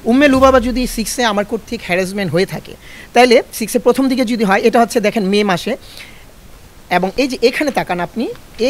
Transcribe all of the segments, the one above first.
উম্মে লুবাবা যদি 6-এ আমার কর্তৃক হ্যারাসমেন্ট হয়ে থাকে, তাইলে 6-এর প্রথম দিকে যদি হয়, এটা হচ্ছে দেখেন মে মাসে, এবং এই যে এখানে তাকান আপনি,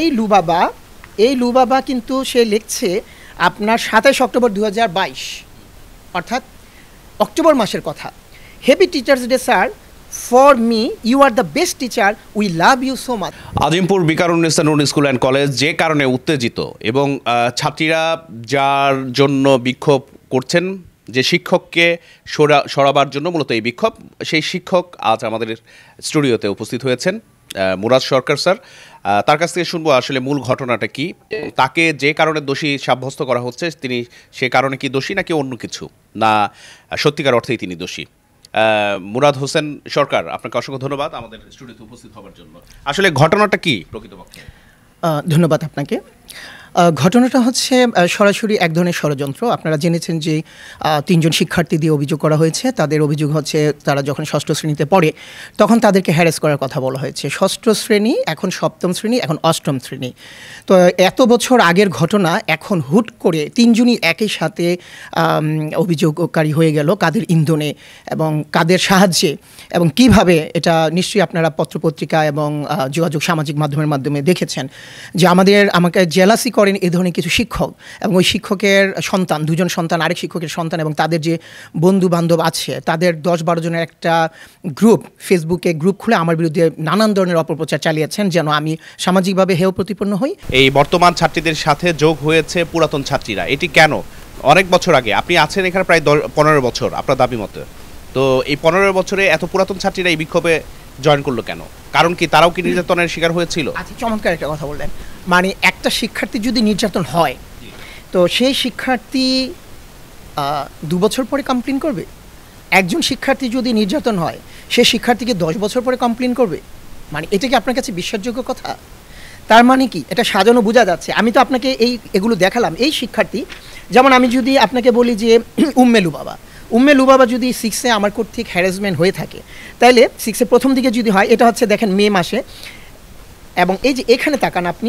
এই লুবাবা কিন্তু সে লিখছে আপনার 27 অক্টোবর 2022, অর্থাৎ অক্টোবর মাসের কথা। Happy teachers day sir, for me you are the best teacher, we love you so much. Azimpur Viqarunnisa Noon school and college যে কারণে উত্তেজিত এবং ছাত্রীরা যার জন্য বিক্ষোভ করছেন, যে শিক্ষককে সরাবার জন্য মূলত এই বিক্ষোভ, সেই শিক্ষক আজ আমাদের স্টুডিওতে উপস্থিত হয়েছেন, মুরাদ সরকার স্যার। তার কাছ থেকে শুনবো আসলে মূল ঘটনাটা কি, তাকে যে কারণে দোষী সাব্যস্ত করা হচ্ছে তিনি সে কারণে কি দোষী নাকি অন্য কিছু, না সত্যিকার অর্থেই তিনি দোষী। মুরাদ হোসেন সরকার, আপনাকে অসংখ্য ধন্যবাদ আমাদের স্টুডিওতে উপস্থিত হওয়ার জন্য। আসলে ঘটনাটা কি প্রকৃতপক্ষে? ধন্যবাদ আপনাকে। ঘটনাটা হচ্ছে সরাসরি এক ধরনের ষড়যন্ত্র। আপনারা জেনেছেন যে 3জন শিক্ষার্থী দিয়ে অভিযোগ করা হয়েছে। তাদের অভিযোগ হচ্ছে তারা যখন 6ষ্ঠ শ্রেণীতে পড়ে তখন তাদেরকে হ্যারাস করার কথা বলা হয়েছে। 6ষ্ঠ শ্রেণী, এখন 7ম শ্রেণী, এখন 8ম শ্রেণী। তো এত বছর আগের ঘটনা এখন হুট করে 3জনই একই সাথে অভিযোগকারী হয়ে গেল, কাদের ইন্ধনে এবং কাদের সাহায্যে এবং কিভাবে, এটা নিশ্চয়ই আপনারা পত্রপত্রিকা এবং যোগাযোগ সামাজিক মাধ্যমে দেখেছেন যে আমাকে জেলাসি করেন এ ধরনের কিছু শিক্ষক এবং ওই শিক্ষকের সন্তান, 2জন সন্তান, আরেক শিক্ষকের সন্তান এবং তাদের যে বন্ধু বান্ধব আছে তাদের 10-12 জনের একটা ফেসবুকে গ্রুপ খুলে আমার বিরুদ্ধে নানান ধরনের অপপ্রচার চালিয়েছেন যেন আমি সামাজিকভাবে হেয় প্রতিপন্ন হই। এই বর্তমান ছাত্রীদের সাথে যোগ হয়েছে পুরাতন ছাত্রীরা, এটি কেন? অনেক বছর আগে আপনি আছেন এখানে প্রায় 15 বছর আপনার দাবি মতো, তো এই 15 বছরে এত পুরাতন ছাত্রীরা এই বিক্ষোভে জয়েন করলো কেন? কারণ কি তারাও কি নির্যাতনের শিকার হয়েছিল? আচ্ছা, চমৎকার একটা কথা বললেন। মানে একটা শিক্ষার্থী যদি নির্যাতন হয় তো সেই শিক্ষার্থী 2 বছর পরে কমপ্লেন করবে? একজন শিক্ষার্থী যদি নির্যাতন হয় সে শিক্ষার্থীকে 10 বছর পরে কমপ্লেন করবে? মানে এটা কি আপনার কাছে বিশ্বাসযোগ্য কথা? তার মানে কি এটা সাজানো বোঝা যাচ্ছে? আমি তো আপনাকে এগুলো দেখালাম। এই শিক্ষার্থী, যেমন আমি যদি আপনাকে বলি যে উম্মে লুবাবা যদি 6-এ আমার কর্তৃক হ্যারাসমেন্ট হয়ে থাকে, তাইলে 6-এর প্রথম দিকে যদি হয়, এটা হচ্ছে দেখেন মে মাসে, এবং এই যে এখানে তাকান আপনি,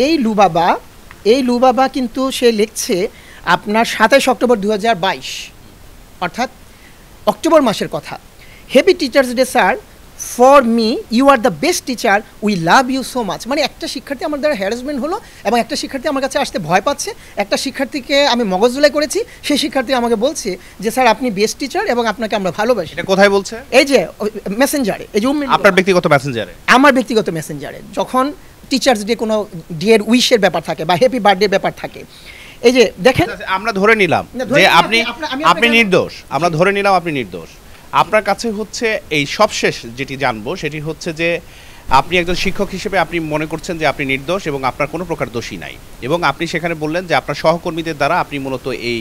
এই লুবাবা কিন্তু সে লিখছে আপনার 27 অক্টোবর 2022, অর্থাৎ অক্টোবর মাসের কথা। Happy teachers day sir, for me you are the best teacher, we love you so much. মানে একটা শিক্ষার্থী আমার দ্বারা হ্যারাসমেন্ট হলো এবং একটা শিক্ষার্থী আমার কাছে আসতে ভয় পাচ্ছে, একটা শিক্ষার্থীকে আমি মগজধোলাই করেছি, সেই শিক্ষার্থী আমাকে বলছে যে স্যার আপনি বেস্ট টিচার এবং আপনাকে আমরা ভালোবাসি। এটা কোথায় বলছে? এই যে মেসেঞ্জারে, এই যে আপনার ব্যক্তিগত মেসেঞ্জারে, আমার ব্যক্তিগত মেসেঞ্জারে যখন টিচার্স ডে কোনো ডিয়ার উইশের ব্যাপার থাকে বা হ্যাপি বার্থডে ব্যাপার থাকে, এই যে দেখেন, আমরা ধরে নিলাম যে আপনি নির্দোষ, আমরা ধরে নিলাম আপনি নির্দোষ। আপনার কাছে হচ্ছে এই সবশেষ যেটি জানবো সেটি হচ্ছে যে আপনি একজন শিক্ষক হিসেবে আপনি মনে করছেন যে আপনি নির্দোষ এবং আপনার কোনো প্রকার দোষী নাই, এবং আপনি সেখানে বললেন যে আপনার সহকর্মীদের দ্বারা আপনি মূলত এই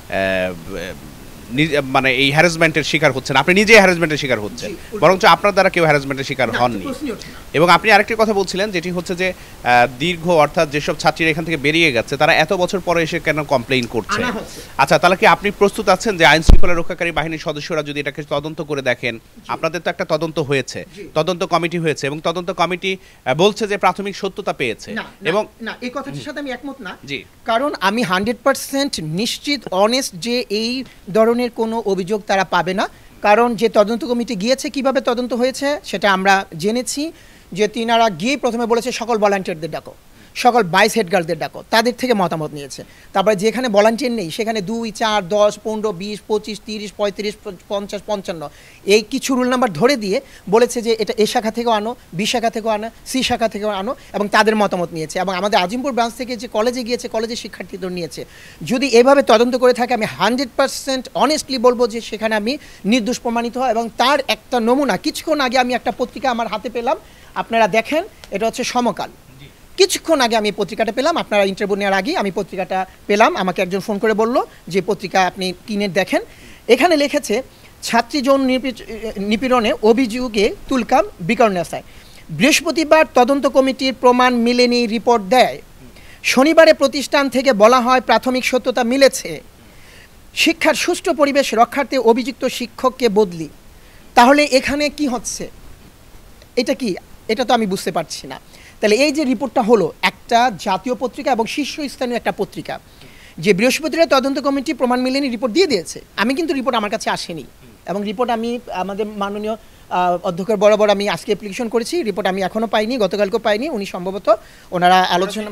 মানে এই হ্যারাসমেন্টের শিকার হচ্ছেন, আপনি নিজেই হ্যারাসমেন্টের শিকার হচ্ছেন, বরঞ্চ আপনার দ্বারা কেউ হ্যারাসমেন্টের শিকার হননি। এবং আপনি আরেকটি কথা বলছিলেন যেটি হচ্ছে যে দীর্ঘ, অর্থাৎ যেসব ছাত্রীরা এখান থেকে বেরিয়ে গেছে তারা এত বছর পরে এসে কেন কমপ্লেইন করছে? আচ্ছা, তাহলে কি আপনি প্রস্তুত আছেন যে আইন শৃঙ্খলা রক্ষাকারী বাহিনীর সদস্যরা যদি এটাকে তদন্ত করে দেখেন? আপনাদের তো একটা তদন্ত হয়েছে, তদন্ত কমিটি হয়েছে এবং তদন্ত কমিটি বলছে যে প্রাথমিক সত্যতা পেয়েছে, এবং না, এই কথাটির সাথে আমি একমত না। কারণ আমি 100% নিশ্চিত অনেস্ট যে এই ধরনের কোনো অভিযোগ তারা পাবে না, কারণ যে তদন্ত কমিটি গিয়েছে, কিভাবে তদন্ত হয়েছে সেটা আমরা জেনেছি যে তিনারা গিয়ে প্রথমে বলেছে সকল ভলান্টিয়ারদের ডাকো, সকল 22 হেডগার্লদের ডাকো, তাদের থেকে মতামত নিয়েছে। তারপরে যেখানে ভলান্টিয়ার নেই সেখানে 2, 4, 10, 15, 20, 25, 30, 35, 50, 55 এই কিছু রুল নাম্বার ধরে দিয়ে বলেছে যে এটা এ শাখা থেকেও আনো, বি শাখা থেকেও আনো, সি শাখা থেকেও আনো, এবং তাদের মতামত নিয়েছে। এবং আমাদের আজিমপুর ব্রাঞ্চ থেকে যে কলেজে গিয়েছে, কলেজের শিক্ষার্থীদের নিয়েছে। যদি এভাবে তদন্ত করে থাকে আমি 100% অনেস্টলি বলবো যে সেখানে আমি নির্দোষ প্রমাণিত হয়। এবং তার একটা নমুনা কিছুক্ষণ আগে আমি একটা পত্রিকা আমার হাতে পেলাম, আপনারা দেখেন, এটা হচ্ছে সমকাল। কিছুক্ষণ আগে আমি পত্রিকাটা পেলাম, আপনারা ইন্টারভিউ নেওয়ার আগে আমি পত্রিকাটা পেলাম, আমাকে একজন ফোন করে বলল যে পত্রিকা আপনি কিনে দেখেন। এখানে লিখেছে ছাত্রী যৌন নিপীড়নে অভিযোগে তুলকাম বিকারুন্নেসায়, বৃহস্পতিবার তদন্ত কমিটির প্রমাণ মিলেনি, রিপোর্ট দেয়। শনিবারে প্রতিষ্ঠান থেকে বলা হয় প্রাথমিক সত্যতা মিলেছে, শিক্ষার সুষ্ঠু পরিবেশ রক্ষার্থে অভিযুক্ত শিক্ষককে বদলি। তাহলে এখানে কি হচ্ছে? এটা কি? এটা তো আমি বুঝতে পারছি না। তাহলে এই যে রিপোর্টটা হলো একটা জাতীয় পত্রিকা এবং শীর্ষস্থানীয় একটা পত্রিকা, যে বৃহস্পতিবার তদন্ত কমিটি প্রমাণ মিলেনি রিপোর্ট দিয়ে দিয়েছে, আমি কিন্তু রিপোর্ট আমার কাছে আসেনি, এবং রিপোর্ট আমি আমাদের মাননীয় অধ্যক্ষের বরাবর আমি আজকে অ্যাপ্লিকেশন করেছি, রিপোর্ট আমি এখনও পাইনি, গতকালকেও পাইনি। উনি সম্ভবত ওনারা আলোচনা,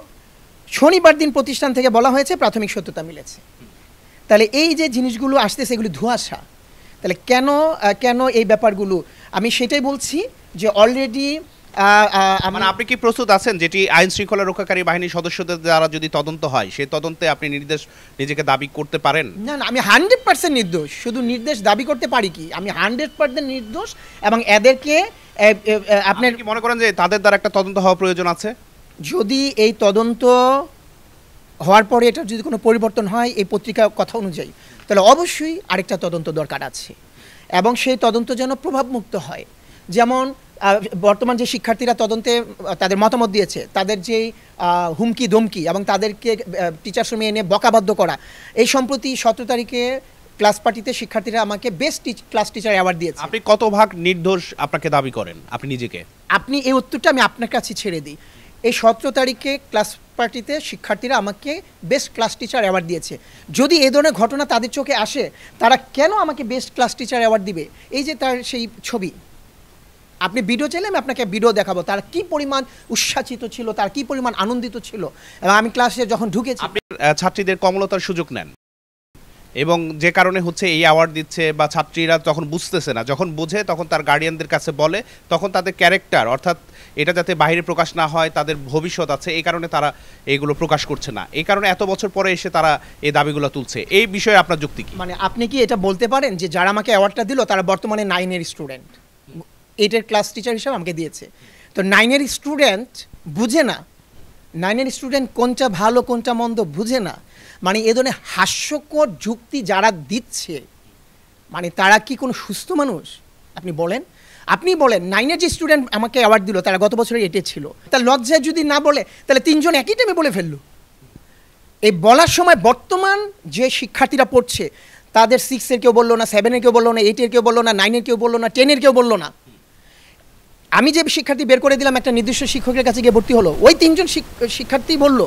শনিবার দিন প্রতিষ্ঠান থেকে বলা হয়েছে প্রাথমিক সত্যতা মিলেছে। তাহলে এই যে জিনিসগুলো আসতেছে এগুলো ধোঁয়াশা, তাহলে কেন এই ব্যাপারগুলো, আমি সেটাই বলছি যে অলরেডি মানে আপনি কি প্রস্তুত আছেন যেটি আইন শৃঙ্খলা রক্ষাকারী বাহিনীর সদস্যদের দ্বারা যদি তদন্ত হয় সেই তদন্তে আপনি নিজেকে দাবি করতে পারেন? না, আমি 100% নির্দোষ, শুধু নির্দেশ দাবি করতে পারি কি, আমি 100% নির্দোষ, এবং এদেরকে আপনি কি মনে করেন যে তাদের দ্বারা একটা তদন্ত হওয়া প্রয়োজন আছে? যদি এই তদন্ত হওয়ার পরে এটা যদি কোনো পরিবর্তন হয় এই পত্রিকার কথা অনুযায়ী, তাহলে অবশ্যই আরেকটা তদন্ত দরকার আছে, এবং সেই তদন্ত যেন প্রভাবমুক্ত হয়। যেমন বর্তমান যে শিক্ষার্থীরা তদন্তে তাদের মতামত দিয়েছে, তাদের যে হুমকি ধমকি এবং তাদেরকে টিচার্স রুমে এনে বকাবাধ্য করা, এই সম্প্রতি 17 তারিখে ক্লাস পার্টিতে শিক্ষার্থীরা আমাকে বেস্ট ক্লাস টিচার অ্যাওয়ার্ড দিয়েছে। আপনি কত ভাগ নির্দোষ আপনাকে দাবি করেন আপনি নিজেকে? আপনি এই উত্তরটা আমি আপনার কাছে ছেড়ে দিই। এই 17 তারিখে ক্লাস পার্টিতে শিক্ষার্থীরা আমাকে বেস্ট ক্লাস টিচার অ্যাওয়ার্ড দিয়েছে। যদি এই ধরনের ঘটনা তাদের চোখে আসে, তারা কেন আমাকে বেস্ট ক্লাস টিচার অ্যাওয়ার্ড দিবে? এই যে তার সেই ছবি, আপনি ভিডিও চাইলে আমি আপনাকে ভিডিও দেখাবো, তারা কি পরিমাণ উচ্ছ্বাসিত ছিল, তার কি পরিমাণ আনন্দিত ছিল। এবং আমি ক্লাসে যখন ঢুকেছি, আপনি ছাত্রীদের কমলতার সুযোগ নেন, এবং যে কারণে হচ্ছে এই অ্যাওয়ার্ড দিচ্ছে, বা ছাত্রীরা যখন বুঝতেছে না, যখন বোঝে তখন তার গার্ডিয়ানদের কাছে বলে, তখন তাদের ক্যারেক্টার, অর্থাৎ এটা যাতে বাইরে প্রকাশ না হয়, তাদের ভবিষ্যৎ আছে, এই কারণে তারা এগুলো প্রকাশ করছে না, এই কারণে এত বছর পরে এসে তারা এই দাবিগুলো তুলছে। এই বিষয়ে আপনার যুক্তি কি? মানে আপনি কি এটা বলতে পারেন যে যারা আমাকে অ্যাওয়ার্ডটা দিল তারা বর্তমানে 9-এর স্টুডেন্ট, 8-এর ক্লাস টিচার হিসেবে আমাকে দিয়েছে? তো 9-এর স্টুডেন্ট বুঝে না, 9-এর স্টুডেন্ট কোনটা ভালো কোনটা মন্দ বুঝে না। মানে এ ধরনের হাস্যকর যুক্তি যারা দিচ্ছে, মানে তারা কি কোনো সুস্থ মানুষ? আপনি বলেন 9-এর যে স্টুডেন্ট আমাকে অ্যাওয়ার্ড দিল তারা গত বছরে 8-এ ছিল, তার লজ্জায় যদি না বলে তাহলে 3 জন একই টাইমে বলে ফেললো। এই বলার সময় বর্তমান যে শিক্ষার্থীরা পড়ছে তাদের 6-এর কেউ বললো না, 7-এর কেউ বললো না, 8-এর কেউ বললো না, 9-এর কেউ বললো না, 10-এর কেউ বললো না। আমি যে শিক্ষার্থী বের করে দিলাম একটা নির্দিষ্ট শিক্ষকের কাছে গিয়ে ভর্তি হলো, ওই 3 জন শিক্ষার্থী বললো।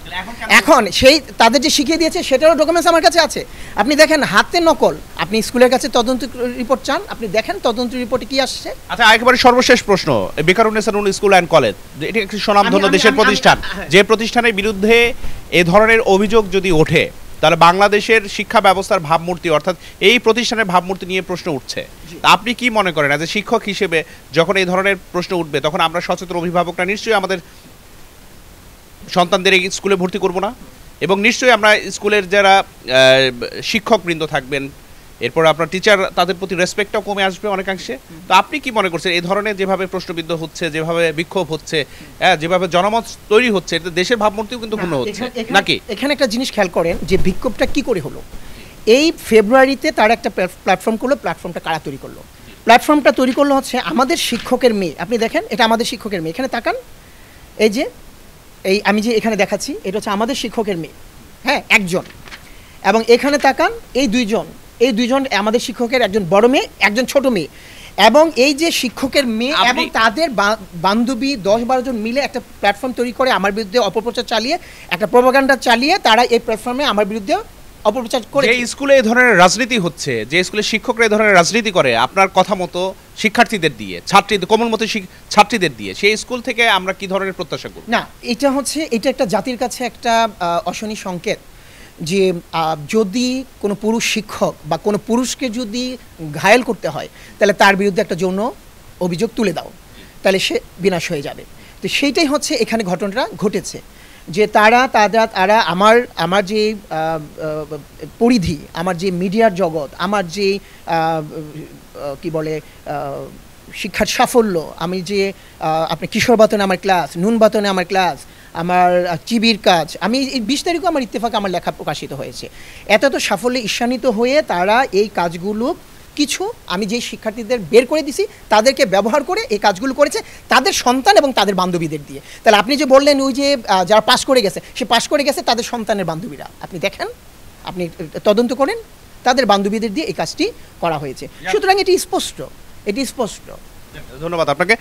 এখন সেই তাদের যে শিখিয়ে দিয়েছে সেটারও ডকুমেন্টস আমার কাছে আছে। আপনি দেখেন হাতে নকল, আপনি স্কুলের কাছে তদন্ত রিপোর্ট চান, আপনি দেখেন তদন্ত রিপোর্টে কি আসছে। আচ্ছা, একেবারে সর্বশেষ প্রশ্ন, বেকারুন্নেসা স্কুল অ্যান্ড কলেজ এটি একটি স্বনামধন্য দেশের প্রতিষ্ঠান, যে প্রতিষ্ঠানের বিরুদ্ধে এ ধরনের অভিযোগ যদি ওঠে তাহলে বাংলাদেশের শিক্ষা ব্যবস্থার ভাবমূর্তি, অর্থাৎ এই প্রতিষ্ঠানের ভাবমূর্তি নিয়ে প্রশ্ন উঠছে। আপনি কি মনে করেন যে শিক্ষক হিসেবে যখন এই ধরনের প্রশ্ন উঠবে তখন আমরা সচেতন অভিভাবকরা নিশ্চয়ই আমাদের সন্তানদের এই স্কুলে ভর্তি করব না, এবং নিশ্চয়ই আমরা স্কুলের যারা শিক্ষকবৃন্দ থাকবেন, এরপর আপনার টিচার, তাদের প্রতি রেসপেক্টটাও কমে আসবে অনেকাংশে। তো আপনি কি মনে করছেন এই ধরনের যেভাবে প্রশ্নবিদ্ধ হচ্ছে, যেভাবে বিক্ষোভ হচ্ছে, যেভাবে জনমত তৈরি হচ্ছে, এটা দেশের ভাবমূর্তিও কিন্তু পূর্ণ হচ্ছে নাকি? এখানে একটা জিনিস খেয়াল করেন যে বিক্ষোভটা কি করে হলো। এই ফেব্রুয়ারিতে তারা একটা প্ল্যাটফর্ম করলো, প্ল্যাটফর্মটা কারা তৈরি করলো? প্ল্যাটফর্মটা তৈরি করলো হচ্ছে আমাদের শিক্ষকের মেয়ে। আপনি দেখেন এটা আমাদের শিক্ষকের মেয়ে, এখানে তাকান, এই যে এই আমি যে এখানে দেখাচ্ছি এটা হচ্ছে আমাদের শিক্ষকের মেয়ে, হ্যাঁ একজন, এবং এখানে তাকান এই দুইজন আমাদের শিক্ষকের, একজন বড় মেয়ে একজন ছোট মেয়ে, এবং এই যে শিক্ষকের মেয়ে এবং তাদের বান্ধবী 10-12 জন মিলে একটা প্ল্যাটফর্ম তৈরি করে আমার বিরুদ্ধে অপপ্রচার চালিয়ে, একটা প্রোপাগান্ডা চালিয়ে তারা এই প্ল্যাটফর্মে আমার বিরুদ্ধে অপপ্রচার করে। যে স্কুলে এই ধরনের রাজনীতি হচ্ছে, যে স্কুলে শিক্ষকরা এই ধরনের রাজনীতি করে আপনার কথা মতো শিক্ষার্থীদের দিয়ে, ছাত্রীদের কোমলমতি ছাত্রীদের দিয়ে, সেই স্কুল থেকে আমরা কি ধরনের প্রত্যাশা করব? না, এটা একটা জাতির কাছে একটা অশনি সংকেত যে যদি কোনো পুরুষ শিক্ষক বা কোনো পুরুষকে যদি ঘায়েল করতে হয় তাহলে তার বিরুদ্ধে একটা যৌন অভিযোগ তুলে দাও, তাহলে সে বিনাশ হয়ে যাবে। তো সেইটাই হচ্ছে এখানে ঘটনাটা ঘটেছে, যে তারা আমার যে পরিধি, আমার যে মিডিয়ার জগৎ, আমার যে কি বলে শিক্ষার সাফল্য, আমি যে আপনি কিশোর বাতনে আমার ক্লাস, নুন বাতনে আমার ক্লাস, আমার চিবির কাজ, আমি এই 20 তারিখও আমার ইত্তেফাকে আমার লেখা প্রকাশিত হয়েছে। এত সাফল্যে ঈর্ষান্বিত হয়ে তারা এই কাজগুলো কিছু আমি যে শিক্ষার্থীদের বের করে দিছি তাদেরকে ব্যবহার করে এই কাজগুলো করেছে তাদের সন্তান এবং তাদের বান্ধবীদের দিয়ে। তাহলে আপনি যে বললেন ওই যে যারা পাশ করে গেছে, সে পাশ করে গেছে তাদের সন্তানের বান্ধবীরা, আপনি দেখেন, আপনি তদন্ত করেন, তাদের বান্ধবীদের দিয়ে এই কাজটি করা হয়েছে। সুতরাং এটি স্পষ্ট। ধন্যবাদ আপনাকে।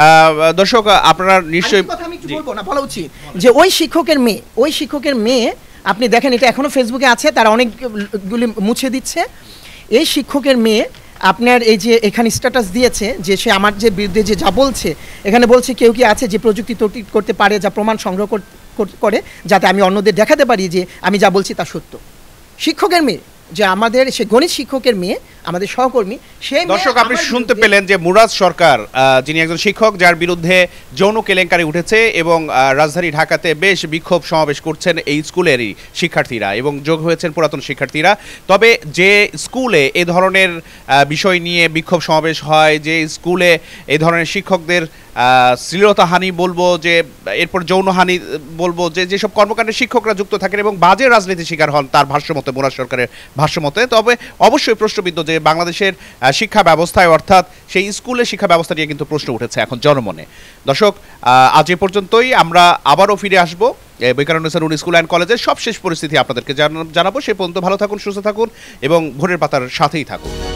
দর্শক, আপনারা নিশ্চয়ই কথা আমি বলবো না, বলা উচিত যে ওই শিক্ষকের মেয়ে আপনি দেখেন এটা এখনও ফেসবুকে আছে, তারা অনেকগুলি মুছে দিচ্ছে। এই শিক্ষকের মেয়ে আপনার এই যে এখানে স্ট্যাটাস দিয়েছে যে সে আমার যে বিরুদ্ধে যে যা বলছে, এখানে বলছে কেউ কি আছে যে প্রযুক্তি তৈরি করতে পারে, যা প্রমাণ সংগ্রহ করে যাতে আমি অন্যদের দেখাতে পারি যে আমি যা বলছি তা সত্য। শিক্ষকের মেয়ে, যে আমাদের সে গণিত শিক্ষকের মেয়ে, আমাদের সহকর্মী। সেই দর্শক আপনি শুনতে পেলেন যে মুরাদ সরকার, যিনি একজন শিক্ষক যার বিরুদ্ধে যৌন কেলেঙ্কারি উঠেছে এবং রাজধানী ঢাকাতে বেশ বিক্ষোভ সমাবেশ করছেন এই স্কুলেরই শিক্ষার্থীরা এবং যোগ হয়েছেন পুরাতন শিক্ষার্থীরা। তবে যে স্কুলে এ ধরনের বিষয় নিয়ে বিক্ষোভ সমাবেশ হয়, যে স্কুলে এই ধরনের শিক্ষকদের শ্লীলতাহানি বলবো, যে এরপর যৌনহানি বলবো, যে যেসব কর্মকাণ্ডে শিক্ষকরা যুক্ত থাকেন এবং বাজে রাজনীতির শিকার হন তার ভাষ্যমতে, মুরাদ সরকারের ভাষ্যমতে, তবে অবশ্যই প্রশ্নবিদ্ধ যে বাংলাদেশের শিক্ষা ব্যবস্থায় অর্থাৎ সেই স্কুলের শিক্ষা ব্যবস্থা নিয়ে কিন্তু প্রশ্ন উঠেছে এখন জনমনে। দর্শক আজ এ পর্যন্তই, আমরা আবারও ফিরে আসবো বিকারুন্নেসা নূন স্কুল অ্যান্ড কলেজের সবশেষ পরিস্থিতি আপনাদেরকে জানাবো। সে পর্যন্ত ভালো থাকুন, সুস্থ থাকুন এবং ভোরের পাতার সাথেই থাকুন।